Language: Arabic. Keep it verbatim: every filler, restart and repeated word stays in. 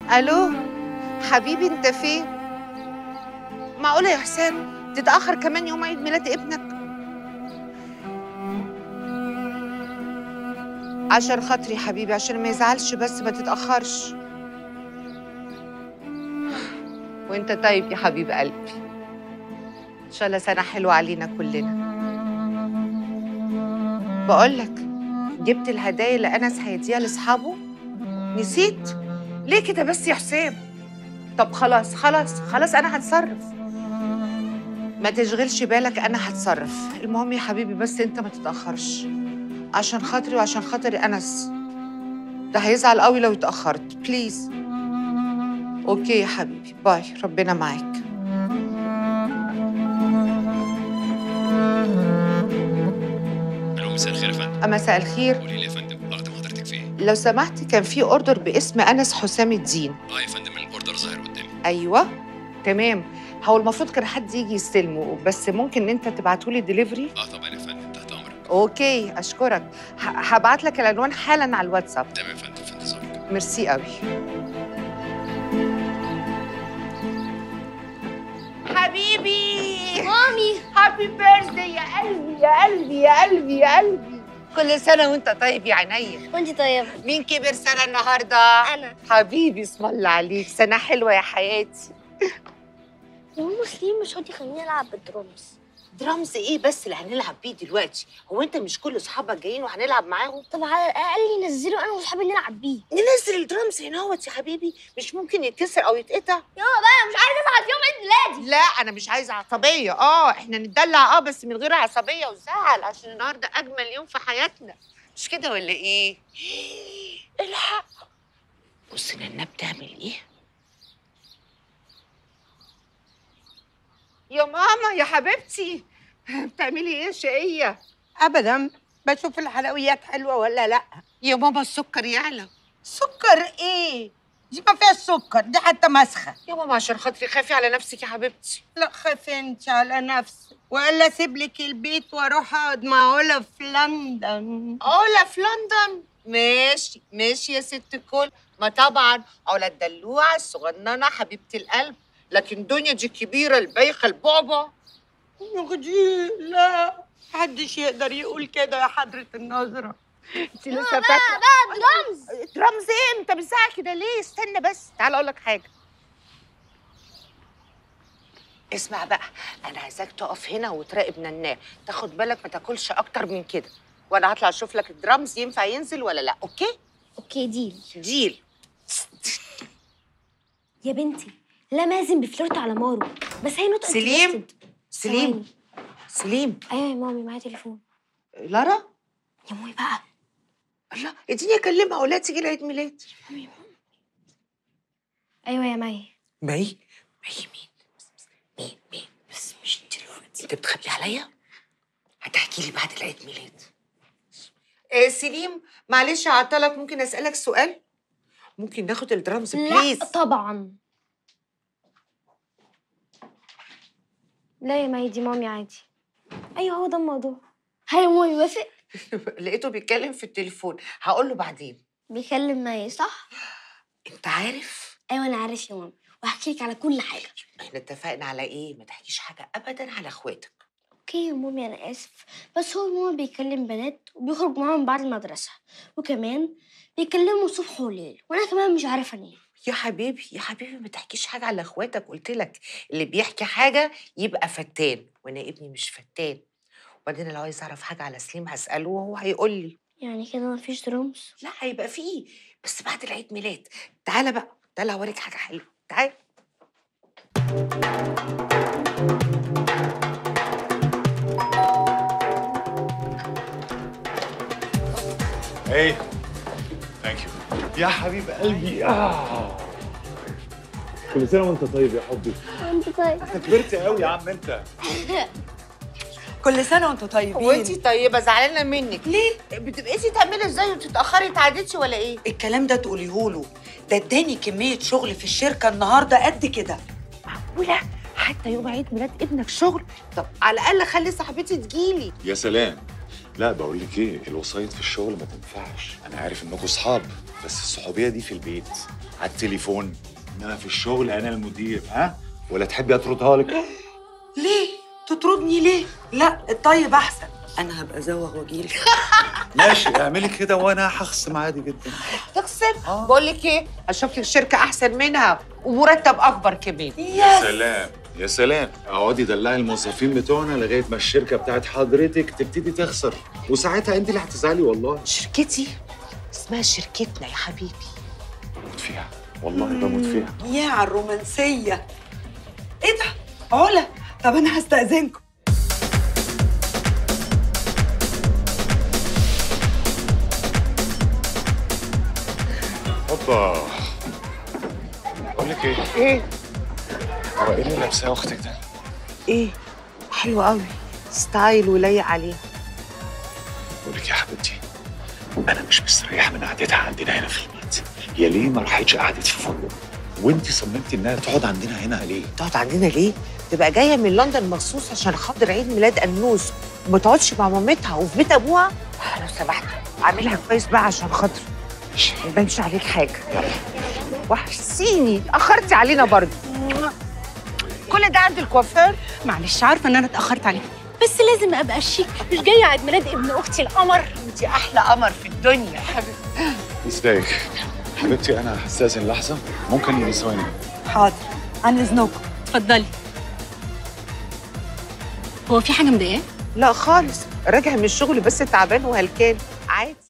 الو حبيبي، انت فين؟ معقوله يا حسام تتاخر كمان يوم عيد ميلاد ابنك؟ عشان خاطري يا حبيبي، عشان ما يزعلش بس ما تتاخرش. وانت طيب يا حبيب قلبي، ان شاء الله سنه حلوه علينا كلنا. بقول لك، جبت الهدايا اللي انس هيديها لاصحابه؟ نسيت ليه كده بس يا حسام؟ طب خلاص خلاص خلاص، انا هتصرف، ما تشغلش بالك، انا هتصرف. المهم يا حبيبي بس انت ما تتاخرش، عشان خاطري وعشان خاطر انس، ده هيزعل قوي لو اتاخرت. بليز. اوكي يا حبيبي، باي، ربنا معاك. الو، مساء الخير يا فندم. مساء الخير. قولي لي يا فندم، اخدم حضرتك في ايه؟ لو سمحت، كان في اوردر باسم انس حسام الدين. اه يا فندم، الاوردر ظاهر قدامي. ايوه تمام، هو المفروض كان حد يجي يستلمه، بس ممكن انت تبعته لي ديليفري؟ اه طبعا يا فندم، تحت امرك. اوكي اشكرك، هبعت لك العنوان حالا على الواتساب. تمام يا فندم، في انتظارك. ميرسي قوي حبيبي. مامي، هابي بيرثدي يا قلبي يا قلبي يا قلبي يا قلبي، كل سنه وانت طيب يا عينيا. وانت طيبه. مين كبر سنه النهارده؟ انا. حبيبي اسم الله عليك، سنه حلوه يا حياتي. يا ماما سليم مش راضي يخليني العب بالدرامز. درامز ايه بس اللي هنلعب بيه دلوقتي؟ هو انت مش كل اصحابك جايين وهنلعب معاهم؟ طب على الاقل ينزلوا انا واصحابي نلعب بيه. ننزل الدرامز هنا اهوت يا حبيبي، مش ممكن يتكسر او يتقطع. يلا بقى، مش عايزه ازعل في يوم عيد ميلادي. لا انا مش عايزه عصبيه، اه احنا نتدلع اه بس من غير عصبيه وزعل، عشان النهارده اجمل يوم في حياتنا، مش كده ولا ايه؟ الحق، بص نانا بتعمل ايه؟ يا ماما يا حبيبتي، بتعملي ايه يا شقيه؟ ابدا، بشوف الحلويات حلوه ولا لا. يا ماما السكر يعلى. سكر ايه؟ دي ما فيهاش سكر، دي حتى مسخه. يا ماما عشان خاطري خافي على نفسك يا حبيبتي. لا خافي انت على نفسك، والا اسيب لك البيت واروح اقعد مع علا في لندن. علا في لندن؟ ماشي ماشي يا ست الكل، ما طبعا علا الدلوعه الصغننه حبيبه القلب، لكن دنيا دي الكبيره البايخه البعبع. نخدي لا، محدش يقدر يقول كده يا حضره النظره. انت لسه فاكره بقى درامز. درامز ايه؟ انت بتزعق كده ليه؟ استنى بس، تعال اقول لك حاجه. اسمع بقى، انا عايزاك تقف هنا وتراقب نناه، تاخد بالك ما تاكلش اكتر من كده، وانا هطلع اشوف لك الدرامز ينفع ينزل ولا لا. اوكي؟ اوكي ديل. ديل. يا بنتي، لا مازن بيفلرت على مارو، بس هي نوت سليم سليم سليم. ايوه يا مامي، معايا تليفون. لارا؟ يا مامي بقى. الله، اديني اكلمها ولا تيجي لعيد ميلاد. مامي ايوه يا مي. مي؟ مي مين؟ مين مين؟ بس مش دلوقتي. انت بتخبي عليا؟ هتحكي لي بعد العيد ميلاد. إيه سليم، معلش هعطلك، ممكن اسالك سؤال؟ ممكن ناخد الدرامز بليز؟ لا طبعا. لا يا مي، دي مامي عادي. ايوه هو ده الموضوع. هاي مامي وافق. لقيته بيتكلم في التليفون، هقول له بعدين. بيكلم مي صح؟ انت عارف؟ ايوه انا عارف يا مامي، وهحكي لك على كل حاجه. احنا اتفقنا على ايه؟ ما تحكيش حاجه ابدا على اخواتك. اوكي يا مامي، انا اسف، بس هو ماما بيكلم بنات وبيخرج معاهم بعد المدرسه، وكمان بيكلموا صبح وليل، وانا كمان مش عارفه انام. يا حبيبي يا حبيبي، ما تحكيش حاجه على اخواتك، قلت لك اللي بيحكي حاجه يبقى فتان، وانا ابني مش فتان. وبعدين لو عايز اعرف حاجه على سليم هساله وهو هيقول لي. يعني كده مفيش درامز؟ لا هيبقى فيه، بس بعد العيد ميلاد. تعالى بقى، تعالى هوريك حاجه حلوه، تعالى. Hey, thank you. يا حبيب قلبي. آه. كل سنة وانت طيب يا حبي. وانت طيب. انت كبرت قوي يا عم انت. كل سنه وانتم طيبين. وانتي طيبه، زعلانه منك ليه؟ بتبقيتي تعملي ازاي وتتاخري؟ تعادتي ولا ايه؟ الكلام ده تقوليه له، ده اداني كميه شغل في الشركه النهارده قد كده. معقوله؟ حتى يوم عيد ميلاد ابنك شغل؟ طب على الاقل خلي صاحبتي تجيلي. يا سلام. لا بقول لك ايه، الوسايط في الشغل ما تنفعش، انا عارف انكم اصحاب، بس الصحوبيه دي في البيت. على التليفون، انما في الشغل انا المدير. ها؟ ولا تحبي اطردها لك؟ ليه؟ تطردني ليه؟ لا الطيب احسن، انا هبقى زوغ واجيلك. ماشي اعملي كده وانا هخصم عادي جدا. تخسر؟ بقول لك ايه، اشوف لك شركه احسن منها ومرتب اكبر كمان. يا سلام يا سلام، اقعدي دلعي الموظفين بتوعنا لغايه ما الشركه بتاعت حضرتك تبتدي تخسر، وساعتها انت اللي هتزعلي. والله شركتي اسمها شركتنا يا حبيبي. بموت فيها، والله بموت فيها. يا على الرومانسيه. ايه ده؟ علا، طب انا هستأذنكم. هوبا. بقول لك ايه؟ ايه؟ هو ايه اللي لابساه اختك ده؟ ايه؟ حلو قوي، ستايل ولايق عليها. بقول لك يا حبيبتي، انا مش مستريح من قعدتها عندنا هنا في البيت. يا ليه ما راحتش قعدت في فندق؟ وانت صممتي انها تقعد عندنا هنا ليه؟ تقعد عندنا ليه؟ تبقى جايه من لندن مخصوص عشان خاطر عيد ميلاد انوس وما تقعدش مع مامتها وفي بيت ابوها؟ لو سمحت اعملها كويس بقى عشان خاطر ما يبانش عليك حاجه. وحشتيني، اخرتي علينا برضه. كل ده عند الكوافير؟ معلش، عارفه ان انا اتاخرت عليك، بس لازم ابقى شيك، مش جايه عيد ميلاد ابن اختي القمر. انت احلى قمر في الدنيا حبيبتي. ازيك؟ حبيبتي انا هستأذن لحظه، ممكن ثواني؟ حاضر، عن اذنكم. اتفضلي. هو في حاجه مضايقاه؟ لا خالص، راجع من الشغل بس تعبان وهلكان عادي.